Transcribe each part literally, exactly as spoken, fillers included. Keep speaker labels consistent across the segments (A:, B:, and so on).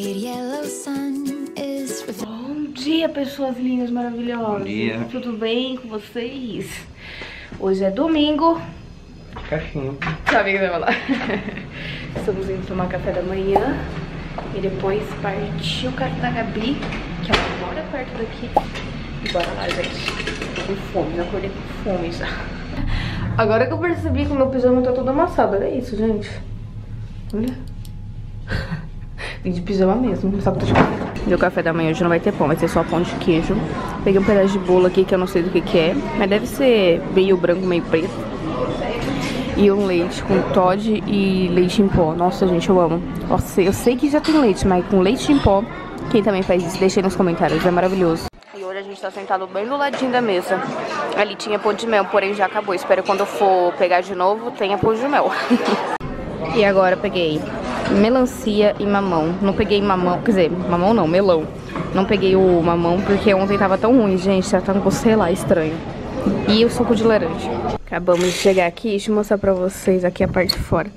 A: Bom dia, pessoas lindas, maravilhosas.
B: Bom dia.
A: Tudo bem com vocês? Hoje é domingo.
B: Café.
A: Sabe o que vai falar? Estamos indo tomar café da manhã e depois partir o carro da Gabi, que ela mora perto daqui. E bora lá, gente. Tô com fome, já acordei com fome já. Agora que eu percebi que o meu pijama tá todo amassado. Olha isso, gente. Olha. Vim de pijama mesmo, só que tô de cabelo. Meu café da manhã hoje não vai ter pão, vai ser só pão de queijo. Peguei um pedaço de bolo aqui que eu não sei do que que é, mas deve ser meio branco, meio preto. E um leite com Toddy e leite em pó. Nossa, gente, eu amo. Nossa, eu sei que já tem leite, mas com leite em pó, quem também faz isso, deixa aí nos comentários, é maravilhoso. E hoje a gente tá sentado bem do ladinho da mesa. Ali tinha pão de mel, porém já acabou. Espero que quando eu for pegar de novo, tenha pão de mel. E agora eu peguei melancia e mamão. Não peguei mamão, quer dizer, mamão não, melão. Não peguei o mamão porque ontem tava tão ruim, gente. Já tá um gosto, sei lá, estranho. E o suco de laranja. Acabamos de chegar aqui, deixa eu mostrar pra vocês aqui a parte de fora.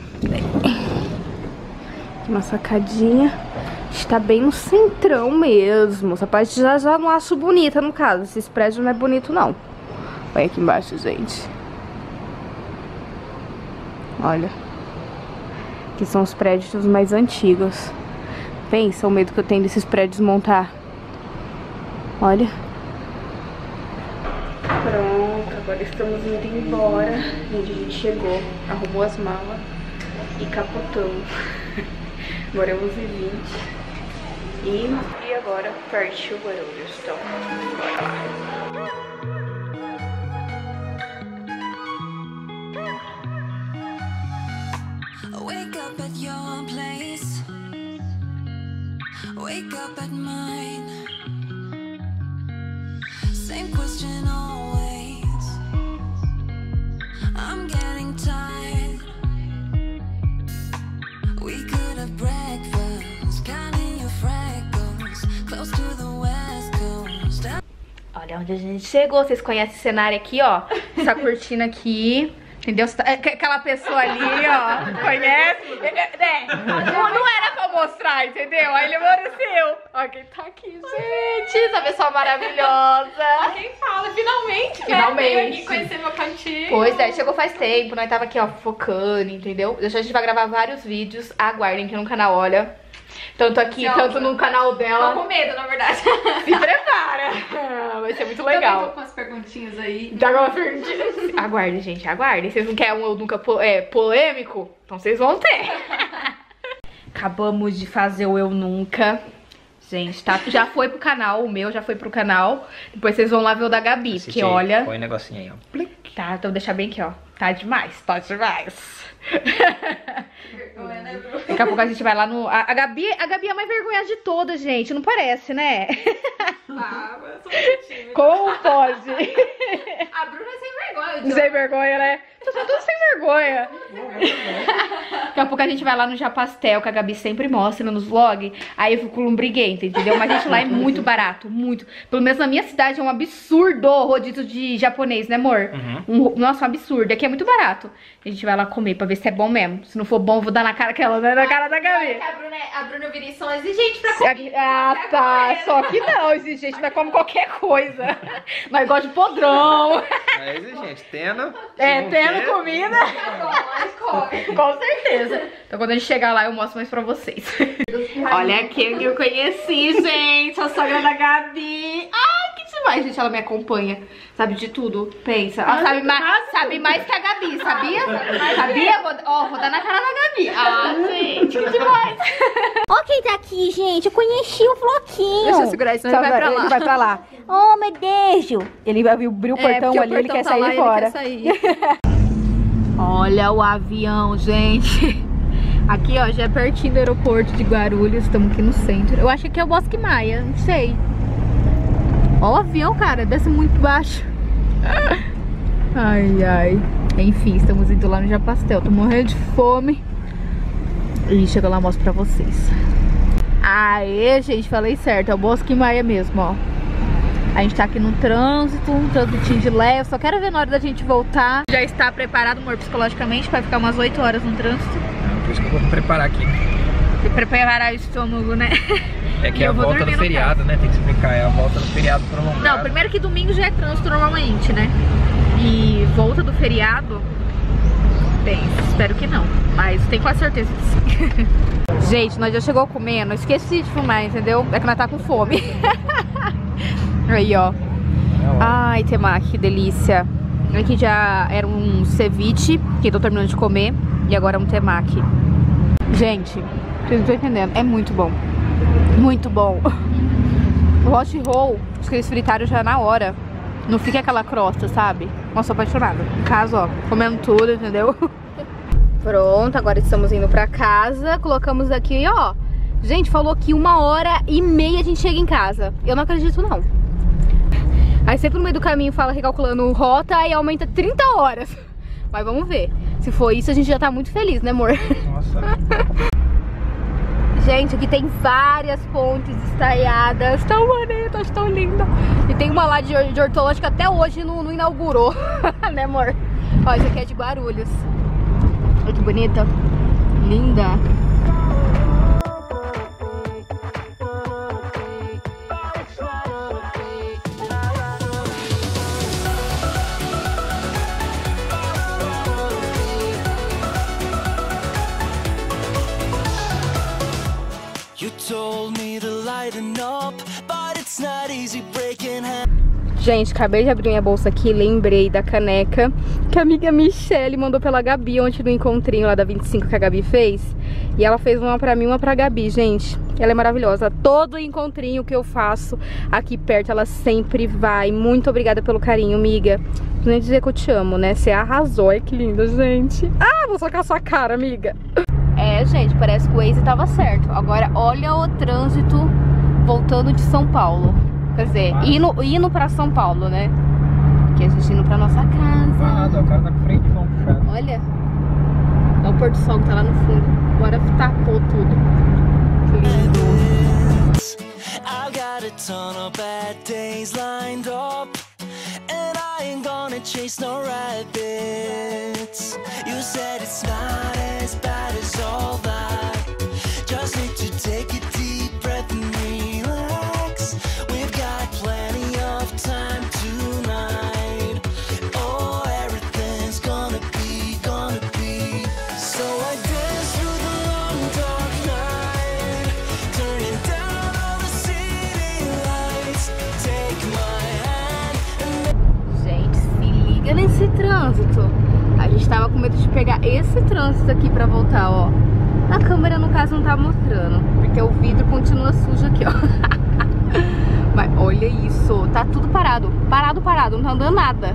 A: Uma sacadinha. Está bem no centrão mesmo. Essa parte já, já não acho bonita, no caso. Esses prédios não é bonito, não. Olha aqui embaixo, gente. Olha. Aqui são os prédios mais antigos. Pensa o medo que eu tenho desses prédios montar. Olha. Pronto, agora estamos indo embora. Gente, a gente chegou, arrumou as malas e capotamos. Agora é onze e vinte. E, e agora partiu Guarulhos. Então, bora lá.
C: Wake up at your place, wake up at mine. Same question always. I'm getting tired. We could have breakfast, counting your freckles, close to the west coast.
A: Olha onde a gente chegou. Vocês conhecem esse cenário aqui, ó? Essa cortina aqui. Entendeu? Aquela pessoa ali, ó, conhece? É, não, não era pra mostrar, entendeu? Aí ele apareceu. Ó, quem tá aqui, gente. Essa pessoa maravilhosa.
D: Quem fala, finalmente,
A: Finalmente.
D: né? Veio aqui conhecer meu cantinho.
A: Pois é, chegou faz tempo. Nós tava aqui, ó, focando, entendeu? A gente vai gravar vários vídeos. Aguardem aqui no canal, olha. Tanto aqui,
D: Tchau,
A: tanto no canal dela.
D: Tô com medo, na verdade.
A: Se prepara. Vai ser muito legal.
D: Também tô com umas perguntinhas aí.
A: Tá com uma perguntinha. Aguardem, gente, aguardem. Vocês não querem um Eu Nunca po é, polêmico? Então vocês vão ter. Acabamos de fazer o Eu Nunca. Gente, tá, já foi pro canal, o meu já foi pro canal. Depois vocês vão lá ver o da Gabi,
B: Assiste
A: porque
B: aí,
A: olha...
B: põe um negocinho aí, ó.
A: Tá, então vou deixar bem aqui, ó. Tá demais, tá demais.
D: Vergonha, né, Bruno?
A: Daqui a pouco a gente vai lá no... A, a, Gabi, a Gabi é a mais vergonhosa de todas, gente. Não parece, né?
D: Ah, mas eu sou muito tímida.
A: Como pode?
D: A Bruna é sem vergonha. eu
A: Sem vergonha, né? Vocês são todos sem vergonha. Daqui a pouco a gente vai lá no Japastel, que a Gabi sempre mostra nos vlogs. Aí eu fico lombriguenta, entendeu? Mas, gente, lá é muito barato, muito. Pelo menos na minha cidade é um absurdo o rodízio de japonês, né, amor? Uhum. Um, nossa, um absurdo. Aqui é muito barato. A gente vai lá comer pra ver se é bom mesmo. Se não for bom, eu vou dar na cara aquela, né? Na cara da Gabi.
D: A Bruna, a Bruna e o Vini são exigentes pra comer.
A: Ah, tá. Só que não, exigente, nós come qualquer coisa. Nós gostamos de podrão.
B: É exigente, tendo.
A: É,
B: não
A: tendo
B: ter,
A: comida.
D: Mas come.
A: Com certeza. Então quando a gente chegar lá eu mostro mais pra vocês. Olha quem eu conheci, gente. A sogra da Gabi. Ai, que demais, gente. Ela me acompanha. Sabe de tudo. Pensa. Ela sabe mais, sabe mais que a Gabi, sabia? Sabia? Vou, ó, vou dar na cara da Gabi. Ah, gente, que demais.
E: Ó quem tá aqui, gente. Eu conheci o Floquinho.
A: Deixa eu segurar isso, senão ele vai pra lá.
E: Ele vai pra lá. Oh, meu Deus. Ele vai abrir o portão ali, ele quer sair fora. Olha o avião, gente. Aqui, ó, já é pertinho do aeroporto de Guarulhos. Estamos aqui no centro. Eu acho que é o Bosque Maia, não sei. Ó o avião, cara, desce muito baixo. Ai, ai. Enfim, estamos indo lá no Japastel. Tô morrendo de fome. E chega lá, mostro pra vocês. Aê, gente, falei certo. É o Bosque Maia mesmo, ó. A gente tá aqui no trânsito, um trânsitinho de leve. Só quero ver na hora da gente voltar. Já está preparado, amor, psicologicamente, pra ficar umas oito horas no trânsito?
B: Não, por isso que eu vou me preparar aqui.
E: Preparar o estômago, né?
B: É que é a volta do feriado, né? Tem que explicar, é a volta do feriado prolongado.
E: Não, primeiro que domingo já é trânsito normalmente, né? E volta do feriado, bem, espero que não, mas tenho quase certeza que sim. Gente, nós já chegou comendo, esqueci de fumar, entendeu? É que nós tá com fome. Aí, ó. Ai, temaki, que delícia. Aqui já era um ceviche, que eu tô terminando de comer, e agora é um temaki. Gente, vocês não estão entendendo, é muito bom. Muito bom. O hot roll, acho que eles fritaram já na hora. Não fica aquela crosta, sabe? Nossa, sou apaixonada. No caso, ó, comendo tudo, entendeu? Pronto, agora estamos indo pra casa. Colocamos aqui, ó. Gente, falou que uma hora e meia a gente chega em casa. Eu não acredito, não. Aí sempre no meio do caminho fala recalculando rota e aumenta trinta horas. Mas vamos ver. Se for isso, a gente já tá muito feliz, né, amor?
B: Nossa.
E: Gente, aqui tem várias pontes estaiadas. Tão bonitas, tão lindas. E tem uma lá de, de Hortolândia que até hoje não, não inaugurou. Né, amor? Ó, isso aqui é de Guarulhos. Olha que bonita. Linda. Gente, acabei de abrir minha bolsa aqui, lembrei da caneca que a amiga Michelle mandou pela Gabi ontem no encontrinho lá da vinte e cinco que a Gabi fez. E ela fez uma pra mim, uma pra Gabi, gente. Ela é maravilhosa. Todo encontrinho que eu faço aqui perto, ela sempre vai. Muito obrigada pelo carinho, amiga. Não nem dizer que eu te amo, né? Você arrasou. Ai, que linda, gente. Ah, vou socar sua cara, amiga. É, gente, parece que o Waze tava certo. Agora, olha o trânsito voltando de São Paulo. Quer dizer, indo, indo pra São Paulo, né? Aqui a gente indo pra nossa casa.
B: Ah, o cara tá com freio de mão puxado.
E: Olha. Olha o pôr do sol que tá lá no fundo. Agora tapou tudo. Que lindo.
F: I got a ton of bad days lined up, and I ain't gonna chase no rabbits. You said it's not as bad as all that. Just need to take a deep breath and relax. We've got plenty of time tonight. Oh, everything's gonna be, gonna be. So I dance through the long dark night, turning down all the city lights. Take my hand and...
E: Gente, se liga nesse trânsito. A gente tava com medo de pegar esse trânsito aqui pra voltar, ó. A câmera, no caso, não tá mostrando, porque o vidro continua sujo aqui, ó. Mas olha isso, tá tudo parado. Parado, parado, não tá andando nada.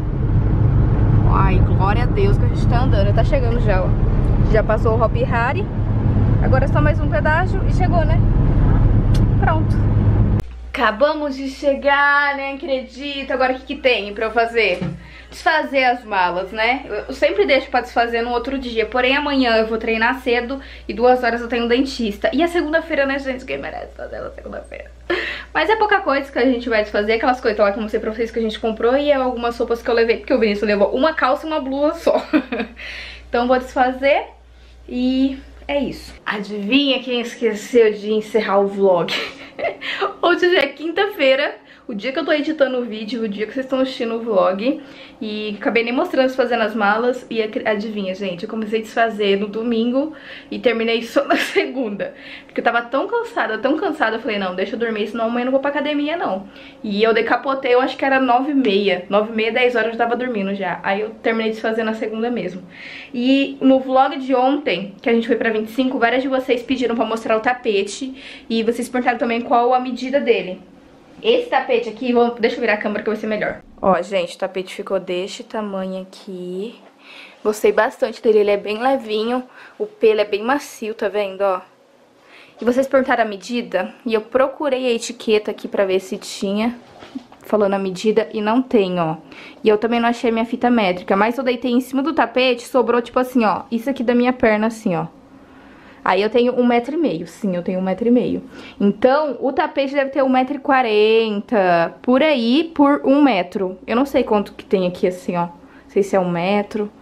E: Ai, glória a Deus que a gente tá andando. Tá chegando já, ó. Já passou o Hopi Hari. Agora é só mais um pedágio e chegou, né? Pronto. Acabamos de chegar, né? Acredito. Agora o que que tem pra eu fazer? Desfazer as malas, né? Eu sempre deixo pra desfazer no outro dia. Porém, amanhã eu vou treinar cedo e duas horas eu tenho um dentista. E a segunda-feira, né, gente? Quem merece fazer na segunda-feira? Mas é pouca coisa que a gente vai desfazer. Aquelas coisas lá que eu mostrei pra vocês que a gente comprou. E é algumas roupas que eu levei, porque o Vinícius levou uma calça e uma blusa só. Então vou desfazer e é isso. Adivinha quem esqueceu de encerrar o vlog? Hoje já é quinta-feira, o dia que eu tô editando o vídeo, o dia que vocês estão assistindo o vlog. E acabei nem mostrando desfazendo as malas. E adivinha, gente, eu comecei a desfazer no domingo e terminei só na segunda. Porque eu tava tão cansada, tão cansada, eu falei, não, deixa eu dormir, senão amanhã eu não vou pra academia, não. E eu decapotei, eu acho que era nove e meia, nove e meia, dez horas eu tava dormindo já. Aí eu terminei de desfazer na segunda mesmo. E no vlog de ontem, que a gente foi pra vinte e cinco, várias de vocês pediram pra mostrar o tapete. E vocês perguntaram também qual a medida dele. Esse tapete aqui, vou, deixa eu virar a câmera que vai ser melhor. Ó, gente, o tapete ficou deste tamanho aqui. Gostei bastante dele, ele é bem levinho. O pelo é bem macio, tá vendo, ó? E vocês perguntaram a medida, e eu procurei a etiqueta aqui pra ver se tinha, falando a medida, e não tem, ó. E eu também não achei a minha fita métrica, mas eu deitei em cima do tapete, sobrou tipo assim, ó, isso aqui da minha perna assim, ó. Aí eu tenho um metro e meio, sim, eu tenho um metro e meio. Então, o tapete deve ter um metro e quarenta, por aí, por um metro. Eu não sei quanto que tem aqui, assim, ó. Não sei se é um metro.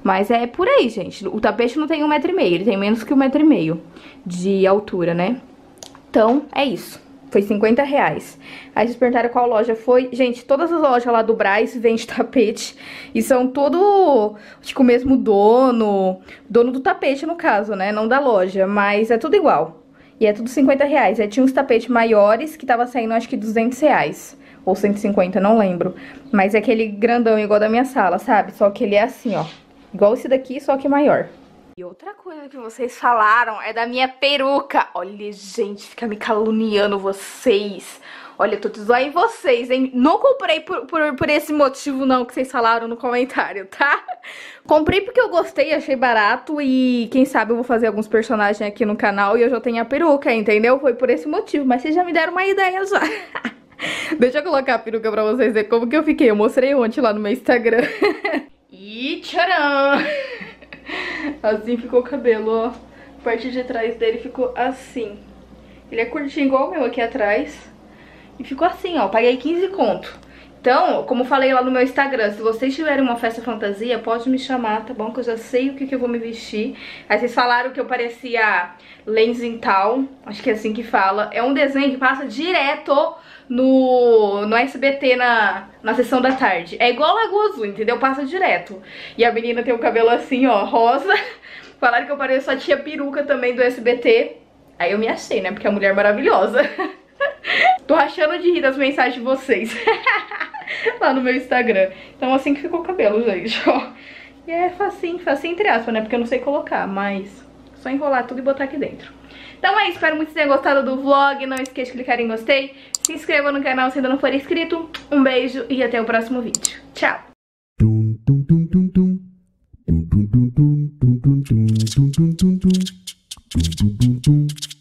A: Mas é por aí, gente. O tapete não tem um metro e meio, ele tem menos que um metro e meio de altura, né? Então, é isso. Foi cinquenta reais. Aí vocês perguntaram qual loja foi. Gente, todas as lojas lá do Brás vendem tapete. E são tudo, tipo, o mesmo dono. Dono do tapete, no caso, né? Não da loja. Mas é tudo igual. E é tudo cinquenta reais. Aí tinha uns tapetes maiores que tava saindo, acho que duzentos reais. Ou cento e cinquenta, não lembro. Mas é aquele grandão igual da minha sala, sabe? Só que ele é assim, ó. Igual esse daqui, só que maior. E outra coisa que vocês falaram é da minha peruca. Olha, gente, fica me caluniando vocês. Olha, eu tô te zoando em vocês, hein? Não comprei por, por, por esse motivo, não, que vocês falaram no comentário, tá? Comprei porque eu gostei, achei barato e quem sabe eu vou fazer alguns personagens aqui no canal e eu já tenho a peruca, entendeu? Foi por esse motivo, mas vocês já me deram uma ideia já. Deixa eu colocar a peruca pra vocês verem como que eu fiquei. Eu mostrei ontem lá no meu Instagram. E tcharam! Assim ficou o cabelo, ó. A parte de trás dele ficou assim. Ele é curtinho igual o meu aqui atrás. E ficou assim, ó. Paguei quinze conto. Então, como falei lá no meu Instagram, se vocês tiverem uma festa fantasia, pode me chamar, tá bom? Que eu já sei o que, que eu vou me vestir. Aí vocês falaram que eu parecia Lenzintal. Acho que é assim que fala. É um desenho que passa direto no, no S B T na, na sessão da tarde. É igual Lagoa Azul, entendeu? Passa direto. E a menina tem o cabelo assim, ó, rosa. Falaram que eu pareço a tia peruca também do S B T. Aí eu me achei, né? Porque a mulher é maravilhosa. Tô rachando de rir das mensagens de vocês lá no meu Instagram. Então assim que ficou o cabelo, gente, ó. E é facinho, facinho entre aspas, né? Porque eu não sei colocar, mas só enrolar tudo e botar aqui dentro. Então é isso, espero muito que vocês tenham gostado do vlog. Não esqueça de clicar em gostei. Se inscreva no canal se ainda não for inscrito. Um beijo e até o próximo vídeo. Tchau!
G: Dum, dum, dum, dum, dum. Dum, dum, dum, dum, dum, dum, dum, dum, dum, dum, dum. Dum, dum, dum, dum.